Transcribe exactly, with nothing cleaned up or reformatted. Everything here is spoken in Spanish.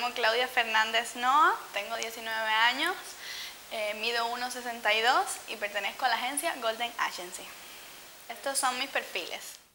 llamo Claudia Fernández Noa, tengo diecinueve años, eh, mido uno sesenta y dos y pertenezco a la agencia Golden Agency. Estos son mis perfiles.